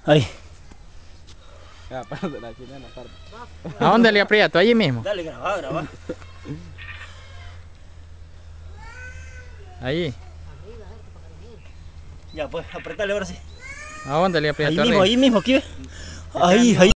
Ahí. Ya, aparte la chilena, aparte. ¿A dónde le aprieto? Allí mismo. Dale, graba, graba. Ahí. Ya, pues, apretale ahora sí. ¿A dónde le aprieto? Ahí mismo, aquí ve. Que sea Ahí, mismo. ahí.